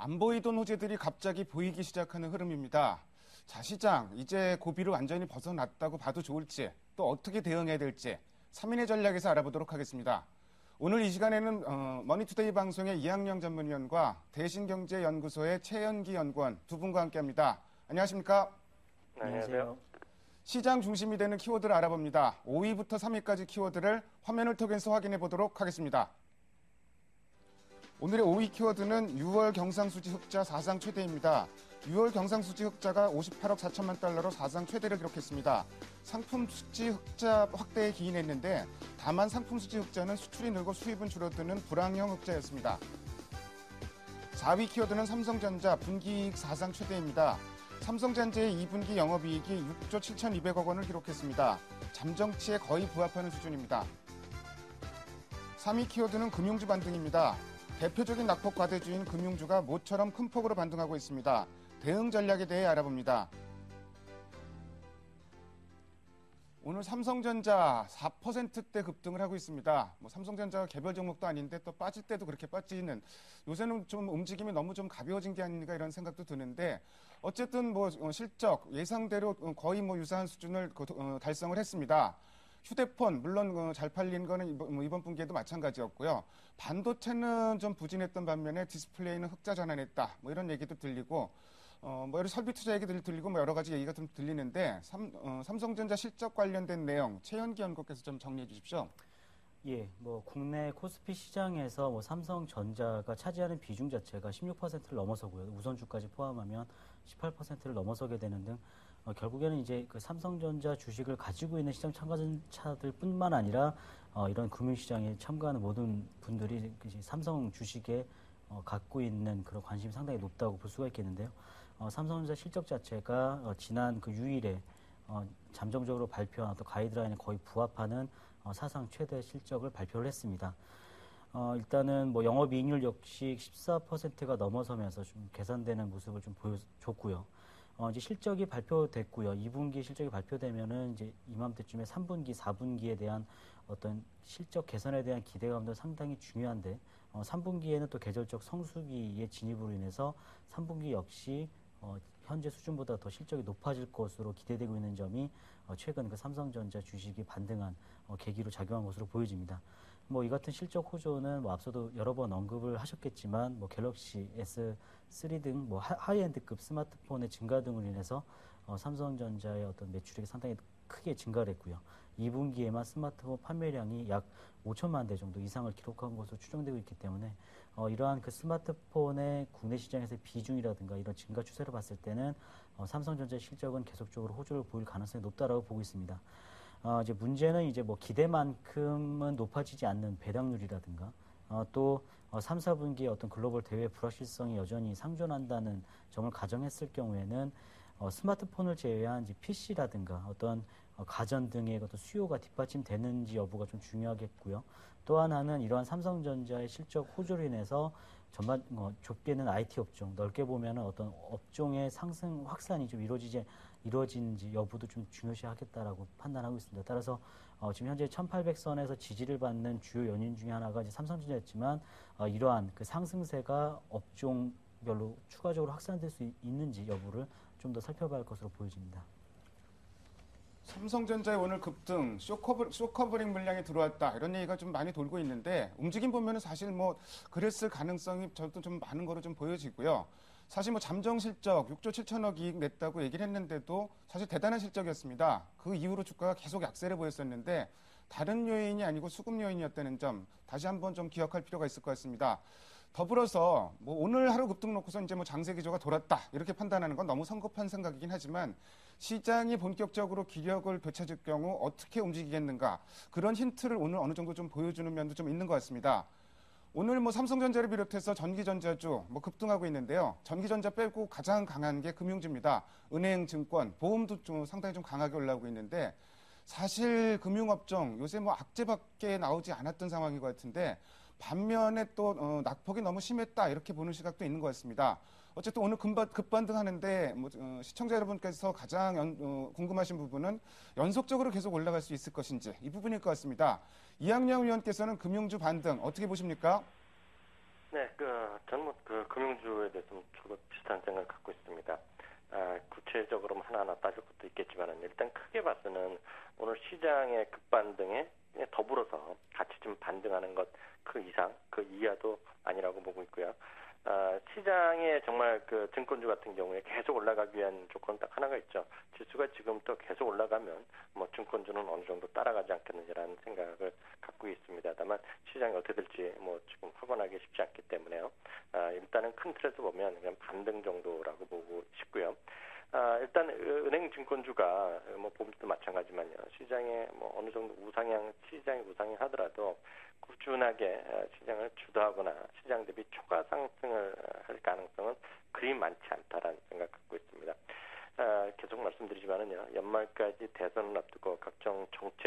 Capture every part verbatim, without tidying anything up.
안 보이던 호재들이 갑자기 보이기 시작하는 흐름입니다. 자, 시장, 이제 고비를 완전히 벗어났다고 봐도 좋을지, 또 어떻게 대응해야 될지 삼 인의 전략에서 알아보도록 하겠습니다. 오늘 이 시간에는 어, 머니투데이 방송의 이학영 전문위원과 대신경제연구소의 최연기 연구원 두 분과 함께합니다. 안녕하십니까? 네, 안녕하세요. 시장 중심이 되는 키워드를 알아봅니다. 오 위부터 삼 위까지 키워드를 화면을 통해서 확인해 보도록 하겠습니다. 오늘의 오 위 키워드는 유월 경상수지 흑자 사상 최대입니다. 유월 경상수지 흑자가 오십팔억 사천만 달러로 사상 최대를 기록했습니다. 상품 수지 흑자 확대에 기인했는데 다만 상품 수지 흑자는 수출이 늘고 수입은 줄어드는 불황형 흑자였습니다. 사 위 키워드는 삼성전자 분기이익 사상 최대입니다. 삼성전자의 이 분기 영업이익이 육조 칠천이백억 원을 기록했습니다. 잠정치에 거의 부합하는 수준입니다. 삼 위 키워드는 금융주 반등입니다. 대표적인 낙폭 과대주인 금융주가 모처럼 큰 폭으로 반등하고 있습니다. 대응 전략에 대해 알아봅니다. 오늘 삼성전자 사 퍼센트대 급등을 하고 있습니다. 뭐 삼성전자가 개별 종목도 아닌데 또 빠질 때도 그렇게 빠지는, 요새는 좀 움직임이 너무 좀 가벼워진 게 아닌가 이런 생각도 드는데, 어쨌든 뭐 실적 예상대로 거의 뭐 유사한 수준을 달성을 했습니다. 휴대폰 물론 잘 팔린 거는 이번, 이번 분기에도 마찬가지였고요. 반도체는 좀 부진했던 반면에 디스플레이는 흑자 전환했다. 뭐 이런 얘기도 들리고, 어, 뭐 여러 설비 투자 얘기들 들리고 뭐 여러 가지 얘기가 좀 들리는데, 삼, 어, 삼성전자 실적 관련된 내용 최연기 연구께서 좀 정리해 주십시오. 예, 뭐 국내 코스피 시장에서 뭐 삼성전자가 차지하는 비중 자체가 십육 퍼센트를 넘어서고요. 우선주까지 포함하면 십팔 퍼센트를 넘어서게 되는 등 어, 결국에는 이제 그 삼성전자 주식을 가지고 있는 시장 참가자들뿐만 아니라 어, 이런 금융시장에 참가하는 모든 분들이 이제 삼성 주식에 어, 갖고 있는 그런 관심이 상당히 높다고 볼 수가 있겠는데요. 어, 삼성전자 실적 자체가 어, 지난 그 유일에 어, 잠정적으로 발표한 또 가이드라인에 거의 부합하는 어, 사상 최대 실적을 발표를 했습니다. 어, 일단은 뭐 영업이익률 역시 십사 퍼센트가 넘어서면서 좀 개선되는 모습을 좀 보여줬고요. 어, 이제 실적이 발표됐고요. 이 분기 실적이 발표되면은 이제 이맘때쯤에 삼 분기, 사 분기에 대한 어떤 실적 개선에 대한 기대감도 상당히 중요한데, 어, 삼 분기에는 또 계절적 성수기의 진입으로 인해서 삼 분기 역시 어, 현재 수준보다 더 실적이 높아질 것으로 기대되고 있는 점이 어, 최근 그 삼성전자 주식이 반등한 어, 계기로 작용한 것으로 보여집니다. 뭐 이 같은 실적 호조는 뭐 앞서도 여러 번 언급을 하셨겠지만 뭐 갤럭시 에스 쓰리 등 뭐 하이엔드급 스마트폰의 증가 등으로 인해서 어, 삼성전자의 어떤 매출액이 상당히 크게 증가를 했고요. 이 분기에만 스마트폰 판매량이 약 오천만 대 정도 이상을 기록한 것으로 추정되고 있기 때문에 어, 이러한 그 스마트폰의 국내 시장에서의 비중이라든가 이런 증가 추세를 봤을 때는 어, 삼성전자의 실적은 계속적으로 호조를 보일 가능성이 높다라고 보고 있습니다. 어, 이제 문제는 이제 뭐 기대만큼은 높아지지 않는 배당률이라든가 어, 또 어, 삼, 사 분기에 어떤 글로벌 대외 불확실성이 여전히 상존한다는 점을 가정했을 경우에는 어, 스마트폰을 제외한 이제 피씨라든가 어떤 어, 가전 등의 어떤 수요가 뒷받침되는지 여부가 좀 중요하겠고요. 또 하나는 이러한 삼성전자의 실적 호조로 인해서 전반 어, 좁게는 아이티 업종, 넓게 보면은 어떤 업종의 상승 확산이 좀 이루어지지 이루어진지 여부도 좀 중요시하겠다라고 판단하고 있습니다. 따라서 어, 지금 현재 천팔백 선에서 지지를 받는 주요 연인 중에 하나가 이제 삼성전자였지만 어, 이러한 그 상승세가 업종 별로 추가적으로 확산될 수 있는지 여부를 좀 더 살펴봐야 할 것으로 보여집니다. 삼성전자의 오늘 급등, 쇼커버, 쇼커버링 물량이 들어왔다 이런 얘기가 좀 많이 돌고 있는데, 움직임 보면은 사실 뭐 그랬을 가능성이 저도 좀 많은 거로 좀 보여지고요. 사실 뭐 잠정 실적 육조 칠천억 이익 냈다고 얘기를 했는데도 사실 대단한 실적이었습니다. 그 이후로 주가가 계속 약세를 보였었는데 다른 요인이 아니고 수급 요인이었다는 점 다시 한번 좀 기억할 필요가 있을 것 같습니다. 더불어서 뭐 오늘 하루 급등 놓고서 이제 뭐 장세 기조가 돌았다 이렇게 판단하는 건 너무 성급한 생각이긴 하지만, 시장이 본격적으로 기력을 되찾을 경우 어떻게 움직이겠는가, 그런 힌트를 오늘 어느 정도 좀 보여주는 면도 좀 있는 것 같습니다. 오늘 뭐 삼성전자를 비롯해서 전기전자주 뭐 급등하고 있는데요. 전기전자 빼고 가장 강한 게 금융주입니다. 은행, 증권, 보험도 좀 상당히 좀 강하게 올라오고 있는데, 사실 금융업종 요새 뭐 악재밖에 나오지 않았던 상황인 것 같은데, 반면에 또 어, 낙폭이 너무 심했다 이렇게 보는 시각도 있는 것 같습니다. 어쨌든 오늘 급반, 급반등하는데 뭐, 어, 시청자 여러분께서 가장 연, 어, 궁금하신 부분은 연속적으로 계속 올라갈 수 있을 것인지 이 부분일 것 같습니다. 이학영 위원께서는 금융주 반등 어떻게 보십니까? 네, 그 저는 뭐 그 금융주에 대해서 비슷한 생각을 갖고 있습니다. 아, 구체적으로 하나하나 따질 것도 있겠지만 일단 크게 봐서는 오늘 시장의 급반등에 더불어서 같이 좀 반등하는 것 그 이상, 그 이하도 아니라고 보고 있고요. 아, 시장에 정말 그 증권주 같은 경우에 계속 올라가기 위한 조건 딱 하나가 있죠. 지수가 지금부터 계속 올라가면 뭐 증권주는 어느 정도 따라가지 않겠느냐라는 생각을 갖고 있습니다. 다만 시장이 어떻게 될지 뭐 지금 확언하기 쉽지 않기 때문에요. 아, 일단은 큰 틀에서 보면 그냥 반등 정도라고 보고 싶고요. 아, 일단 은행 증권주가 뭐 보험도 마찬가지만요. 시장에 뭐 어느 정도 우상향, 시장이 우상향하더라도 꾸준하게 시장을 주도하거나 시장 대비 초과 상승을 할 가능성은 그리 많지 않다라는 생각 갖고 있습니다. 아, 계속 말씀드리지만은요, 연말까지 대선을 앞두고 각종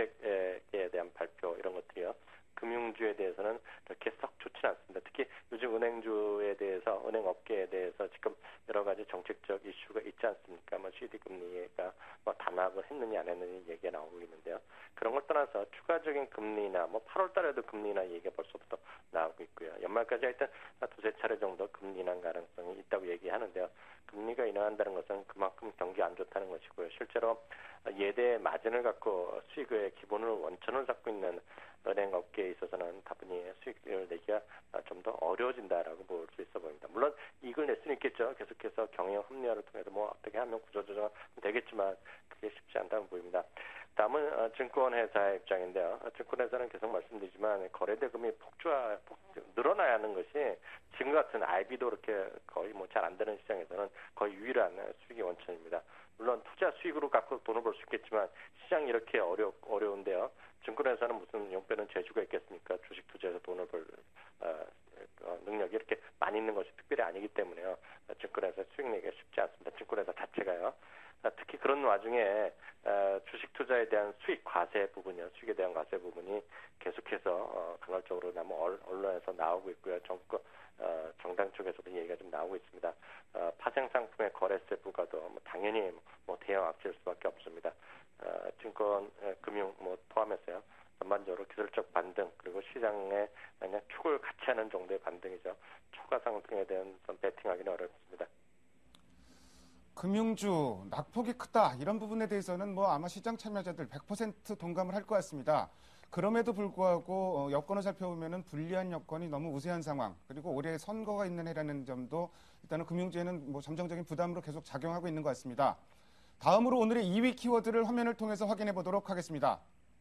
정책에 대한 발표 이런 것들이요, 금융주에 대해서는 그렇게 썩 좋지는 않습니다. 특히 요즘 은행주에 대해서, 은행 업계에 대해서 지금 여러 가지 정책적 이슈가 있지 않습니까? 뭐 씨디 금리가 뭐 단합을 했느냐 안 했느냐 얘기가 나오고 있는데요. 그런 걸 떠나서 추가적인 금리나 뭐 팔월 달에도 금리나 얘기가 벌써부터 나오고 있고요. 연말까지 하여튼 두세 차례 정도 금리 인하 가능성이 있다고 얘기하는데요. 금리가 인하한다는 것은 그만큼 경기 안 좋다는 것이고요. 실제로 예대 마진을 갖고 수익의 기본을 원천을 잡고 있는 은행 업계에 있어서는 다분히 수익을 내기가 좀 더 어려워진다라고 볼 수 있어 보입니다. 물론 이익을 낼 수는 있겠죠. 계속해서 경영 합리화를 통해서 뭐 어떻게 하면 구조조정 되겠지만 그게 쉽지 않다고 보입니다. 다음은 증권회사의 입장인데요. 증권회사는 계속 말씀드리지만 거래대금이 폭주하, 폭, 늘어나야 하는 것이 지금 같은 아이비도 그렇게 거의 뭐 잘 안 되는 시장에서는 거의 유일한 수익의 원천입니다. 물론 투자 수익으로 갖고 돈을 벌 수 있겠지만 시장이 이렇게 어려, 어려운데요. 증권회사는 무슨 용빼는 재주가 있겠습니까? 주식 투자해서 돈을 벌 어, 어, 능력이 이렇게 많이 있는 것이 특별히 아니기 때문에요. 증권회사 수익 내기가 쉽지 않습니다. 증권회사 자체가요. 특히 그런 와중에 주식 투자에 대한 수익 과세 부분이요, 수익에 대한 과세 부분이 계속해서 간헐적으로 너무 언론에서 나오고 있고요. 정부 정당 쪽에서도 얘기가 좀 나오고 있습니다. 파생 상품의 거래세 부과도 뭐 당연히 뭐 대형 악재일 수밖에 없습니다. 증권, 금융 뭐 포함해서요. 전반적으로 기술적 반등 그리고 시장에 그냥 축을 같이 하는 정도의 반등이죠. 초과 상승에 대한 베팅하기는 어렵습니다. 금융주 낙폭이 크다 이런 부분에 대해서는 뭐 아마 시장 참여자들 백 퍼센트 동감을 할 것 같습니다. 그럼에도 불구하고 여건을 살펴보면은 불리한 여건이 너무 우세한 상황, 그리고 올해 선거가 있는 해라는 점도 일단은 금융주에는 뭐 점정적인 부담으로 계속 작용하고 있는 것 같습니다. 다음으로 오늘의 이 위 키워드를 화면을 통해서 확인해 보도록 하겠습니다.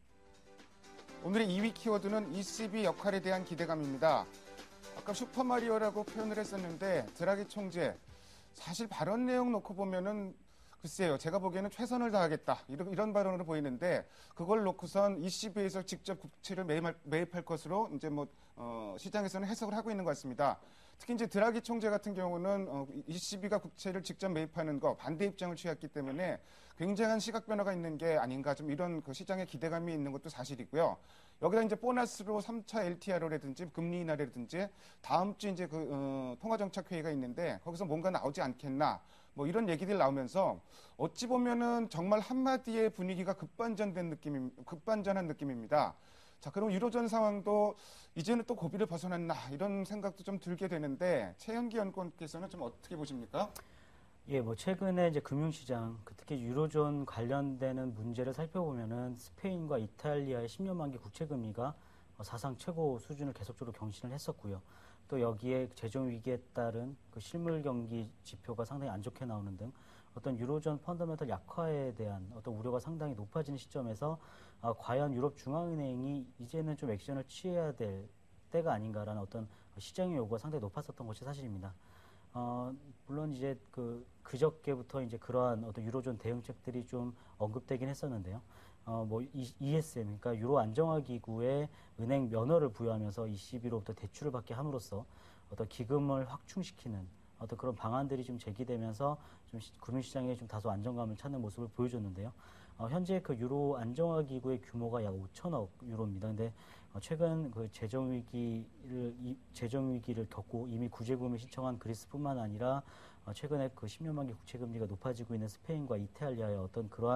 오늘의 이 위 키워드는 이씨비 역할에 대한 기대감입니다. 아까 슈퍼마리오라고 표현을 했었는데 드라기 총재, 사실 발언 내용 놓고 보면은 글쎄요, 제가 보기에는 최선을 다하겠다 이런, 이런 발언으로 보이는데, 그걸 놓고선 이씨비에서 직접 국채를 매입할, 매입할 것으로 이제 뭐 어, 시장에서는 해석을 하고 있는 것 같습니다. 특히 이제 드라기 총재 같은 경우는 어, 이씨비가 국채를 직접 매입하는 거 반대 입장을 취했기 때문에 굉장한 시각 변화가 있는 게 아닌가, 좀 이런 그 시장의 기대감이 있는 것도 사실이고요. 여기다 이제 보너스로 삼 차 엘티알오라든지 금리 인하라든지 다음 주 이제 그 어, 통화정책회의가 있는데 거기서 뭔가 나오지 않겠나, 뭐 이런 얘기들 나오면서 어찌 보면은 정말 한마디의 분위기가 급반전된 느낌, 급반전한 느낌입니다. 자, 그럼 유로존 상황도 이제는 또 고비를 벗어났나 이런 생각도 좀 들게 되는데, 최현기 연구원께서는 좀 어떻게 보십니까? 예, 뭐 최근에 이제 금융시장, 특히 유로존 관련되는 문제를 살펴보면은 스페인과 이탈리아의 십 년 만기 국채 금리가 사상 최고 수준을 계속적으로 경신을 했었고요. 또 여기에 재정 위기에 따른 그 실물 경기 지표가 상당히 안 좋게 나오는 등 어떤 유로존 펀더멘털 약화에 대한 어떤 우려가 상당히 높아지는 시점에서 아, 과연 유럽 중앙은행이 이제는 좀 액션을 취해야 될 때가 아닌가라는 어떤 시장의 요구가 상당히 높았었던 것이 사실입니다. 어, 물론 이제 그 그저께부터 이제 그러한 어떤 유로존 대응책들이 좀 언급되긴 했었는데요. 어, 뭐 이에스엠, 그러니까 유로 안정화 기구에 은행 면허를 부여하면서 이씨비로부터 대출을 받게 함으로써 어떤 기금을 확충시키는 어떤 그런 방안들이 좀 제기되면서 좀 금융시장에 좀 다소 안정감을 찾는 모습을 보여줬는데요. 어, 현재 그 유로 안정화 기구의 규모가 약 오천억 유로입니다. 근데 어, 최근 그 재정 위기를 이, 재정 위기를 겪고 이미 구제금을 신청한 그리스뿐만 아니라 어, 최근에 그 십 년 만기 국채 금리가 높아지고 있는 스페인과 이탈리아의 어떤 그러한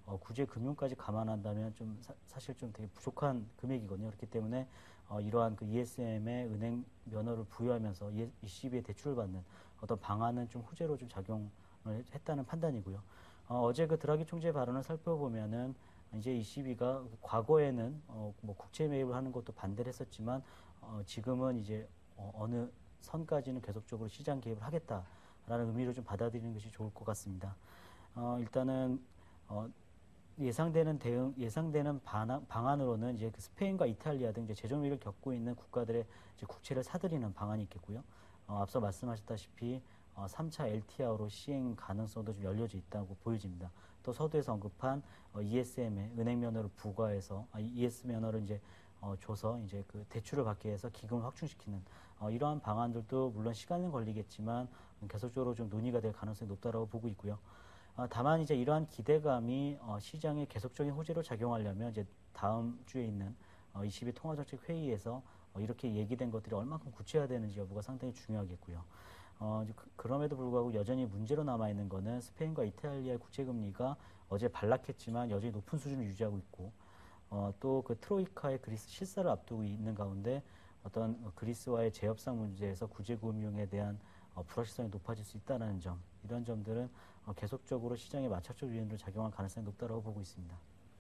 어, 구제 금융까지 감안한다면 좀 사, 사실 좀 되게 부족한 금액이거든요. 그렇기 때문에 어, 이러한 그 이에스엠의 은행 면허를 부여하면서 이씨비의 대출을 받는 어떤 방안은 좀 호재로 좀 작용을 했다는 판단이고요. 어, 어제 그 드라기 총재 발언을 살펴보면은 이제 이씨비가 과거에는 어, 뭐 국채 매입을 하는 것도 반대를 했었지만 어, 지금은 이제 어, 어느 선까지는 계속적으로 시장 개입을 하겠다라는 의미로 좀 받아들이는 것이 좋을 것 같습니다. 어, 일단은 어, 예상되는 대응, 예상되는 반항, 방안으로는 이제 그 스페인과 이탈리아 등 이제 재정 위기를 겪고 있는 국가들의 이제 국채를 사들이는 방안이 있겠고요. 어, 앞서 말씀하셨다시피 어, 삼 차 엘티아르로 시행 가능성도 좀 열려져 있다고 보여집니다. 또 서두에서 언급한 어, 이에스엠에 은행 면허를 부과해서 아, 이에스 면허를 이제 어, 줘서 이제 그 대출을 받게 해서 기금을 확충시키는 어, 이러한 방안들도 물론 시간은 걸리겠지만 음, 계속적으로 좀 논의가 될 가능성이 높다라고 보고 있고요. 어, 다만 이제 이러한 기대감이 어, 시장에 계속적인 호재로 작용하려면 이제 다음 주에 있는 어, 이십이 통화정책 회의에서 어, 이렇게 얘기된 것들이 얼마큼 구체화되는지 여부가 상당히 중요하겠고요. 어, 그, 그럼에도 불구하고 여전히 문제로 남아 있는 것은 스페인과 이탈리아의 국채 금리가 어제 반락했지만 여전히 높은 수준을 유지하고 있고 어, 또 그 트로이카의 그리스 실사를 앞두고 있는 가운데 어떤 그리스와의 재협상 문제에서 구제금융에 대한 어, 불확실성이 높아질 수 있다는 점, 이런 점들은 어, 계속적으로 시장에 맞춰적 요인으로 작용할 가능성이 높다고 보고 있습니다.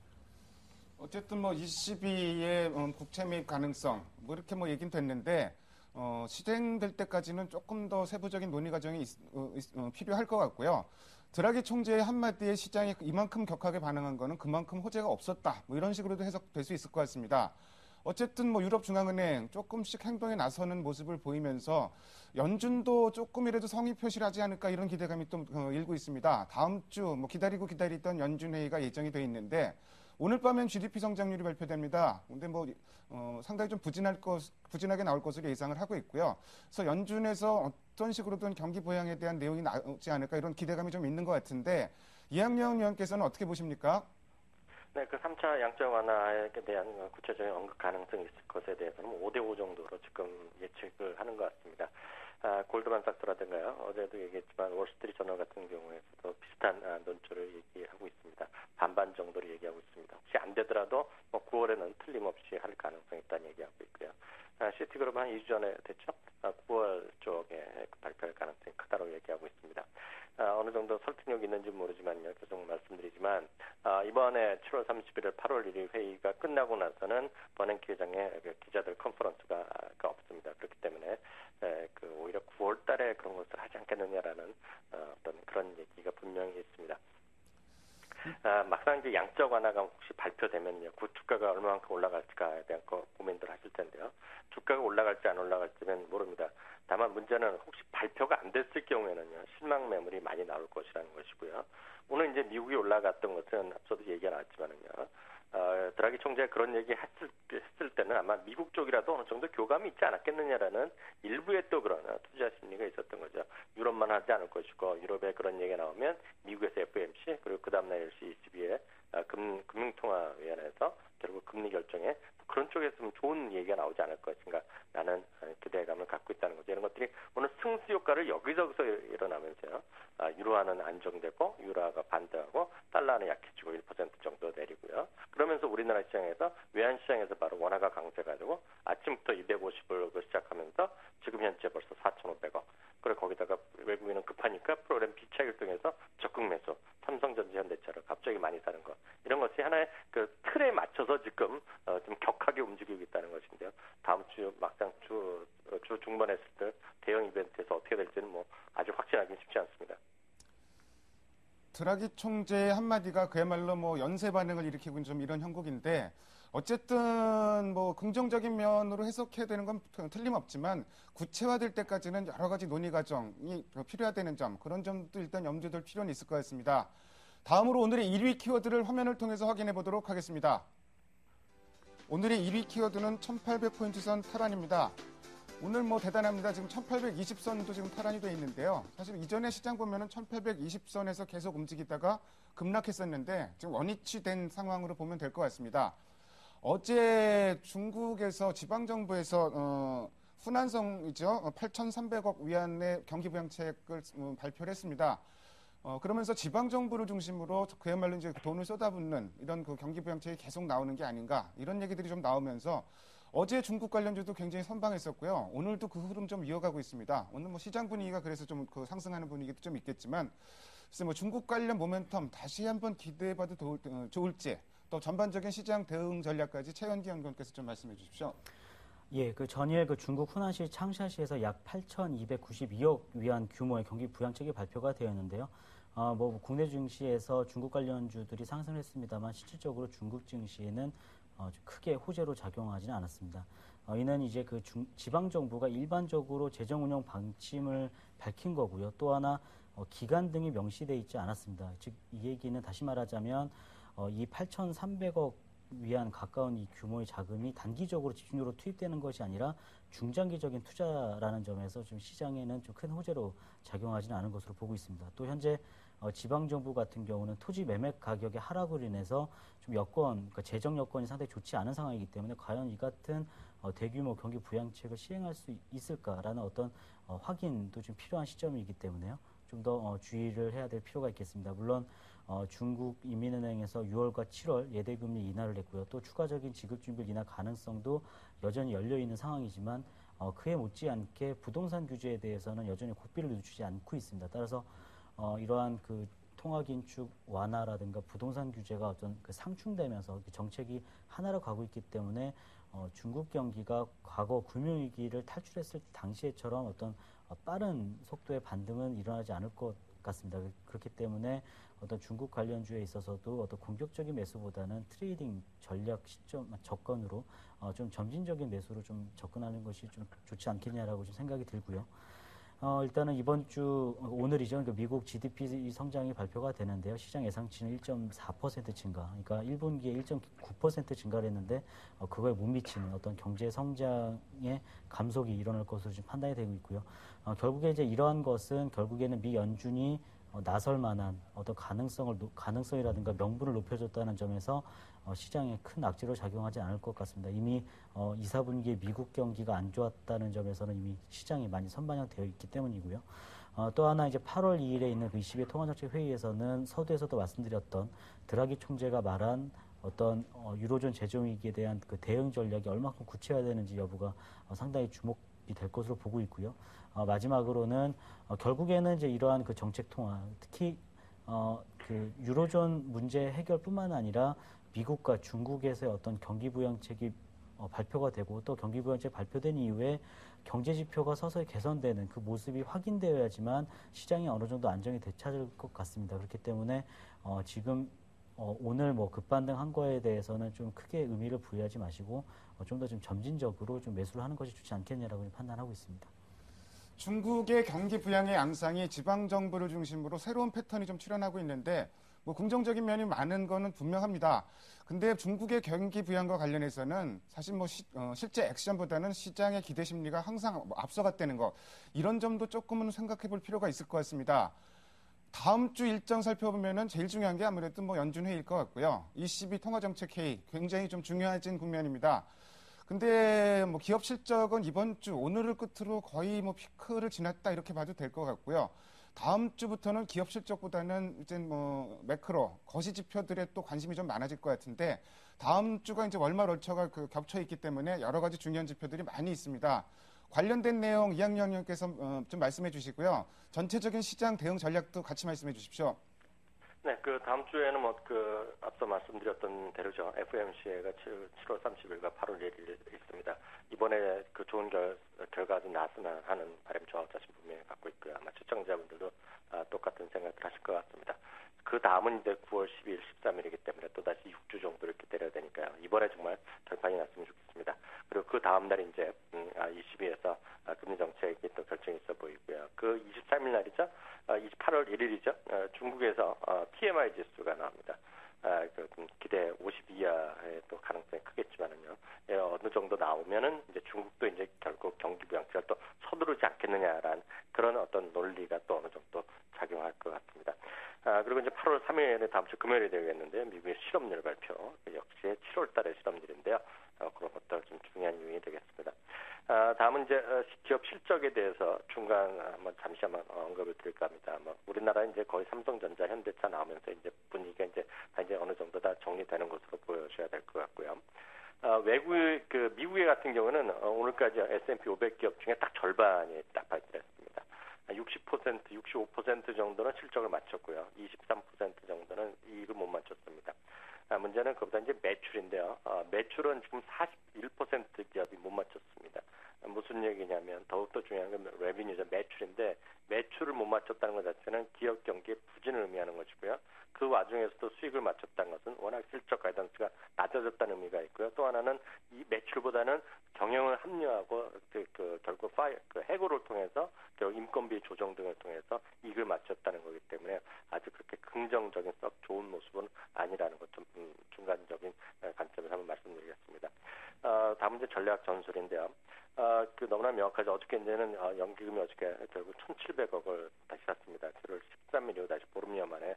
어쨌든 뭐 이씨비의 음, 국채 매입 가능성 뭐 이렇게 뭐 얘기는 됐는데 어, 실행될 때까지는 조금 더 세부적인 논의 과정이 있, 어, 있, 어, 필요할 것 같고요. 드라기 총재의 한마디에 시장이 이만큼 격하게 반응한 거는 그만큼 호재가 없었다. 뭐 이런 식으로도 해석될 수 있을 것 같습니다. 어쨌든 뭐 유럽중앙은행 조금씩 행동에 나서는 모습을 보이면서 연준도 조금이라도 성의 표시를 하지 않을까 이런 기대감이 또 어, 일고 있습니다. 다음 주 뭐 기다리고 기다리던 연준 회의가 예정이 돼 있는데 오늘 밤엔 지디피 성장률이 발표됩니다. 근데 뭐 어, 상당히 좀 부진할 것, 부진하게 나올 것으로 예상을 하고 있고요. 그래서 연준에서 어떤 식으로든 경기 부양에 대한 내용이 나오지 않을까 이런 기대감이 좀 있는 것 같은데 이학영 의원께서는 어떻게 보십니까? 네, 그 삼 차 양적 완화에 대한 구체적인 언급 가능성이 있을 것에 대해서는 오 대 오 정도로 지금 예측을 하는 것 같습니다. 아, 골드만삭스라든가요. 어제도 얘기했지만 월스트리트 저널 같은 경우에서도 비슷한 아, 논조를 얘기하고 있습니다. 반반 정도로 얘기하고 있습니다. 혹시 안 되더라도 뭐 구월에는 틀림없이 할 가능성이 있다는 얘기하고 있고요. 아, 시티그룹은 한 이 주 전에 됐죠. 아, 구월 쪽에 발표할 가능성이 크다고 얘기하고 있습니다. 아, 어느 정도 설득력이 있는지 모르지만요. 계속 말씀드리지만 아, 이번에 칠월 삼십일일 팔월 일일 회의가 끝나고 나서는 버냉키 회장의 그 기자들 컨퍼런스가 없습니다. 그렇기 때문에 에, 그 오히려 구월 달에 그런 것을 하지 않겠느냐라는 어, 어떤 그런 얘기가 분명히 있습니다. 아, 막상 이제 양적 완화가 혹시 발표되면요, 그 주가가 얼마만큼 올라갈지에 대한 거 고민들 하실 텐데요. 주가가 올라갈지 안 올라갈지는 모릅니다. 다만 문제는 혹시 발표가 안 됐을 경우에는요, 실망 매물이 많이 나올 것이라는 것이고요. 오늘 이제 미국이 올라갔던 것은 앞서도 얘기가 나왔지만은요, 어, 드라기 총재가 그런 얘기 했을, 했을 때는 아마 미국 쪽이라도 어느 정도 교감이 있지 않았겠느냐라는 일부의 또 그런 투자 심리가 있었던 거죠. 유럽만 하지 않을 것이고 유럽에 그런 얘기가 나오면 미국에서 에프오엠씨 그리고 그 다음날 이씨비의 금, 금융통화위원회에서 결국 금리 결정에 그런 쪽에서 좀 좋은 얘기가 나오지 않을 것인가 라는 기대감을 갖고 있다는 거죠. 이런 것들이 오늘 승수 효과를 여기저기서 일어나면서요. 아, 유로화는 안정되고 유로화가 반등하고 달러는 약해지고 일 퍼센트 정도 내리고요. 그러면서 우리나라 시장에서 외환시장에서 바로 원화가 강세가지고 아침부터 이백오십을 시작하면서 지금 현재 벌써 사천오백억. 그리고 거기다가 외국인은 급하니까 프로그램 비차익을 통해서 적극 매수, 삼성전자, 현대차를 갑자기 많이 사는 것. 이런 것이 하나의 그 틀에 맞춰서 지금 어, 좀 격하게 움직이고 있다는 것인데요. 다음 주 막상 주, 주 중반에 했을 때 대형 이벤트에서 어떻게 될지는 뭐 아주 확신하기는 쉽지 않습니다. 드라기 총재의 한마디가 그야말로 뭐 연쇄 반응을 일으키고 좀 이런 형국인데 어쨌든 뭐 긍정적인 면으로 해석해야 되는 건 틀림없지만 구체화될 때까지는 여러 가지 논의 과정이 필요하다는 점, 그런 점도 일단 염두에 둘 필요는 있을 것 같습니다. 다음으로 오늘의 일 위 키워드를 화면을 통해서 확인해 보도록 하겠습니다. 오늘의 일 위 키워드는 천팔백 포인트 선 탈환입니다. 오늘 뭐 대단합니다. 지금 천팔백이십 선도 지금 탈환이 돼 있는데요. 사실 이전에 시장 보면은 천팔백이십 선에서 계속 움직이다가 급락했었는데 지금 원위치 된 상황으로 보면 될 것 같습니다. 어제 중국에서 지방정부에서 어, 후난성이죠. 팔천삼백억 위안의 경기부양책을 음, 발표를 했습니다. 어, 그러면서 지방 정부를 중심으로 그야말로 이제 돈을 쏟아붓는 이런 그 경기 부양책이 계속 나오는 게 아닌가 이런 얘기들이 좀 나오면서 어제 중국 관련주도 굉장히 선방했었고요. 오늘도 그 흐름 좀 이어가고 있습니다. 오늘 뭐 시장 분위기가 그래서 좀 그 상승하는 분위기도 좀 있겠지만, 글쎄 뭐 중국 관련 모멘텀 다시 한번 기대해봐도 도울, 어, 좋을지 또 전반적인 시장 대응 전략까지 최현기 연구원께서 좀 말씀해 주십시오. 예, 그 전일 그 중국 후난시 창샤시에서 약 팔천이백구십이억 위안 규모의 경기 부양책이 발표가 되었는데요. 어, 뭐 국내 증시에서 중국 관련주들이 상승했습니다만 실질적으로 중국 증시에는 어, 좀 크게 호재로 작용하지는 않았습니다. 어, 이는 이제 그 중, 지방 정부가 일반적으로 재정 운영 방침을 밝힌 거고요. 또 하나 어, 기간 등이 명시돼 있지 않았습니다. 즉 이 얘기는 다시 말하자면 어, 이 팔천삼백억 위안 가까운 이 규모의 자금이 단기적으로 집중적으로 투입되는 것이 아니라 중장기적인 투자라는 점에서 좀 시장에는 좀 큰 호재로 작용하지는 않은 것으로 보고 있습니다. 또 현재 어, 지방 정부 같은 경우는 토지 매매 가격의 하락으로 인해서 좀 여건, 그러니까 재정 여건이 상당히 좋지 않은 상황이기 때문에 과연 이 같은 어, 대규모 경기 부양책을 시행할 수 있을까라는 어떤 어, 확인도 좀 필요한 시점이기 때문에요. 좀 더 어, 주의를 해야 될 필요가 있겠습니다. 물론 어, 중국 인민은행에서 유월과 칠월 예대금리 인하를 했고요. 또 추가적인 지급준비 인하 가능성도 여전히 열려 있는 상황이지만 어, 그에 못지않게 부동산 규제에 대해서는 여전히 고삐를 늦추지 않고 있습니다. 따라서 어, 이러한 그 통화긴축 완화라든가 부동산 규제가 어떤 그 상충되면서 정책이 하나로 가고 있기 때문에 어, 중국 경기가 과거 금융위기를 탈출했을 당시에처럼 어떤 어, 빠른 속도의 반등은 일어나지 않을 것 같습니다. 그렇기 때문에 어떤 중국 관련주에 있어서도 어떤 공격적인 매수보다는 트레이딩 전략 시점 접근으로 어, 좀 점진적인 매수로 좀 접근하는 것이 좀 좋지 않겠냐라고 좀 생각이 들고요. 어, 일단은 이번 주 오늘이죠. 그러니까 미국 지디피 성장이 발표가 되는데요. 시장 예상치는 일 점 사 퍼센트 증가. 그러니까 일 분기에 일 점 구 퍼센트 증가를 했는데 어, 그거에 못 미치는 어떤 경제 성장의 감속이 일어날 것으로 지금 판단이 되고 있고요. 어, 결국에 이제 이러한 것은 결국에는 미 연준이 어, 나설 만한 어떤 가능성을 가능성이라든가 명분을 높여줬다는 점에서 어, 시장에 큰 악재로 작용하지 않을 것 같습니다. 이미 어, 이, 사 분기에 미국 경기가 안 좋았다는 점에서는 이미 시장이 많이 선반영되어 있기 때문이고요. 어, 또 하나 이제 팔월 이일에 있는 그 이십일 통화정책 회의에서는 서두에서도 말씀드렸던 드라기 총재가 말한 어떤 어, 유로존 재정 위기에 대한 그 대응 전략이 얼마큼 구체화되는지 여부가 어, 상당히 주목이 될 것으로 보고 있고요. 어, 마지막으로는 어, 결국에는 이제 이러한 그 정책 통화, 특히 어, 그 유로존 문제 해결뿐만 아니라 미국과 중국에서의 어떤 경기 부양책이 어, 발표가 되고 또 경기 부양책 발표된 이후에 경제 지표가 서서히 개선되는 그 모습이 확인되어야지만 시장이 어느 정도 안정이 되찾을 것 같습니다. 그렇기 때문에 어, 지금 어, 오늘 뭐 급반등한 거에 대해서는 좀 크게 의미를 부여하지 마시고 어, 좀 더 좀 점진적으로 좀 매수를 하는 것이 좋지 않겠냐라고 판단하고 있습니다. 중국의 경기 부양의 양상이 지방 정부를 중심으로 새로운 패턴이 좀 출현하고 있는데 뭐 긍정적인 면이 많은 거는 분명합니다. 근데 중국의 경기 부양과 관련해서는 사실 뭐 시, 어, 실제 액션보다는 시장의 기대 심리가 항상 뭐 앞서갔다는 거 이런 점도 조금은 생각해 볼 필요가 있을 것 같습니다. 다음 주 일정 살펴보면은 제일 중요한 게 아무래도 뭐 연준 회의일 것 같고요. 이십이 통화정책 회의 굉장히 좀 중요해진 국면입니다. 근데 뭐 기업 실적은 이번 주 오늘을 끝으로 거의 뭐 피크를 지났다 이렇게 봐도 될 것 같고요. 다음 주부터는 기업 실적보다는 이제 뭐 매크로 거시 지표들에 또 관심이 좀 많아질 것 같은데 다음 주가 이제 월말 월초가 그 겹쳐 있기 때문에 여러 가지 중요한 지표들이 많이 있습니다. 관련된 내용 이학년 의원께서 어, 좀 말씀해 주시고요. 전체적인 시장 대응 전략도 같이 말씀해 주십시오. 네, 그 다음 주에는 뭐 그 앞서 말씀드렸던 대로죠. 에프오엠씨가 칠월 삼십일과 팔월 일일 있습니다. 이번에 그 좋은 결, 결과 좀 나왔으면 하는 바람 저 자신 분명히 갖고 있고요. 아마 시청자분들도 아, 똑같은 생각을 하실 것 같습니다. 그 다음은 이제 구월 십이일, 십삼일이기 때문에 또다시 육 주 정도 이렇게 때려야 되니까요. 이번에 정말 결판이 났으면 좋겠습니다. 그리고 그 다음 날 이제 음, 아, 이십이에서 아, 금리 정책이 또 결정이 있어 보이고요. 그 이십삼일 날이죠. 아, 팔월 일일이죠. 아, 중국에서 아, 티엠아이 지수가 나옵니다. 아, 그, 기대 오십 이하의 또 가능성이 크겠지만은요. 예, 어느 정도 나오면은 이제 중국도 이제 결국 경기 부양책을 또 서두르지 않겠느냐라는 그런 어떤 논리가 또 어느 정도 작용할 것 같습니다. 아, 그리고 이제 팔월 삼일에 다음 주 금요일이 되겠는데요. 미국의 실업률 발표. 역시 칠월 달의 실업률인데요. 어, 그런 것도 좀 중요한 요인이 되겠습니다. 아, 다음은 이제 기업 실적에 대해서 중간 한번 잠시 한번 언급을 드릴까 합니다. 뭐 우리나라 이제 거의 삼성전자, 현대차 나오면서 이제 분위기가 이제 다 이제 어느 정도 다 정리되는 것으로 보여줘야 될 것 같고요. 어, 외국 그 미국의 같은 경우는 어, 오늘까지 에스 앤 피 오백 기업 중에 딱 절반이 딱 발표했습니다. 육십 퍼센트, 육십오 퍼센트 정도는 실적을 맞췄고요. 이십삼 퍼센트 정도는 이익을 못 맞췄습니다. 아, 문제는 그보다 이제 매출인데요. 어, 매출은 지금 사십일 퍼센트 기업이 못 맞췄습니다. 아, 무슨 얘기냐면 더욱더 중요한 건 레비뉴죠. 매출인데 매출을 못 맞췄다는 것 자체는 기업 경기의 부진을 의미하는 것이고요. 그 와중에서도 수익을 맞췄다는 것은 워낙 실적 가이던스가 낮아졌다는 의미가 있고요. 또 하나는 이 매출보다는 경영을 합리화하고 그, 그 결국 파이, 그 해고를 통해서 결국 인건비 조정 등을 통해서 이익을 맞췄다는 거기 때문에 아주 그렇게 긍정적인 썩 좋은 모습은 아니라는 것 좀 음, 중간적인 관점에서 한번 말씀드리겠습니다. 어, 다음 이제 전략 전술인데요. 어, 그 너무나 명확하죠. 어저께는 어, 연기금이 어저께 결국 천칠백억을 다시 샀습니다. 칠월 십삼 일 이후 다시 보름여 만에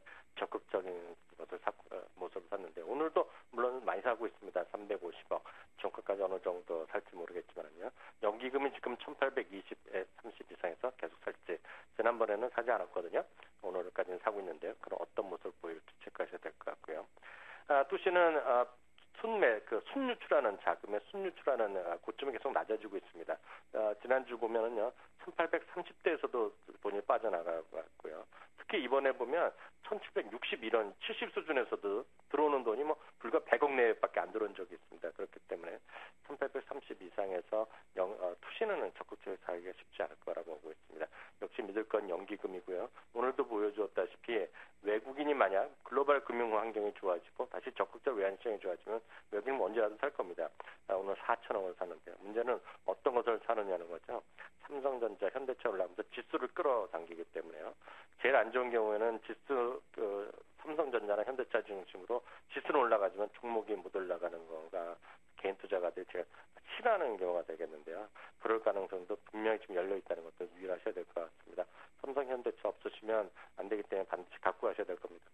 적극적인 것을 사, 어, 모습을 샀는데 오늘도 물론 많이 사고 있습니다. 삼백오십억. 종가까지 어느 정도 살지 모르겠지만요. 연기금이 지금 천팔백이십에 삼십 이상에서 계속 살지. 지난번에는 사지 않았거든요. 오늘까지는 사고 있는데요. 그럼 어떤 모습을 보일지 체크하셔야 될 것 같고요. 아, 투시는 아, 순매, 그 순유출하는 자금의 순유출하는 고점이 계속 낮아지고 있습니다. 어, 지난주 보면은요, 천팔백삼십 대에서도 돈이 빠져나가고 있고요. 특히 이번에 보면 천칠백육십일 원, 칠십 수준에서도 들어오는 돈이 뭐 불과 백억 내외밖에 안 들어온 적이 있습니다. 그렇기 때문에 천팔백삼십 이상에서 영, 어, 투시는 적극적으로 사기가 쉽지 않을 거라고 보고 있습니다. 역시 믿을 건 연기금이고요. 오늘도 보여주었다시피 외국인이 만약 글로벌 금융 환경이 좋아지고 다시 적극적 외환 시장이 좋아지면 외국인은 언제라도 살 겁니다. 아, 오늘 사천억을 샀는데 문제는 어떤 것을 사느냐는 거죠. 삼성전자, 현대차 올라가면서 지수를 끌어당기기 때문에요. 제일 안 좋은 경우에는 지수 그 삼성전자나 현대차 중심으로 지수는 올라가지만 종목이 못 올라가는 거가 개인 투자가들이 제가 싫어하는 경우가 되겠는데요. 그럴 가능성도 분명히 지금 열려 있다는 것도 유의하셔야 될 것 같습니다. 삼성, 현대차 없으시면 안 되기 때문에 반드시 갖고 가셔야 될 겁니다.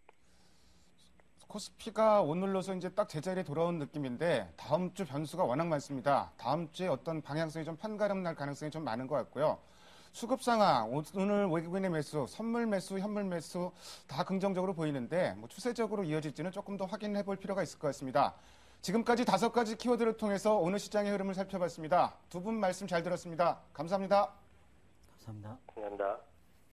코스피가 오늘로서 이제 딱 제자리에 돌아온 느낌인데 다음 주 변수가 워낙 많습니다. 다음 주에 어떤 방향성이 좀 판가름 날 가능성이 좀 많은 것 같고요. 수급 상황, 오늘 외국인의 매수, 선물 매수, 현물 매수 다 긍정적으로 보이는데 뭐 추세적으로 이어질지는 조금 더 확인해 볼 필요가 있을 것 같습니다. 지금까지 다섯 가지 키워드를 통해서 오늘 시장의 흐름을 살펴봤습니다. 두 분 말씀 잘 들었습니다. 감사합니다. 감사합니다. 감사합니다.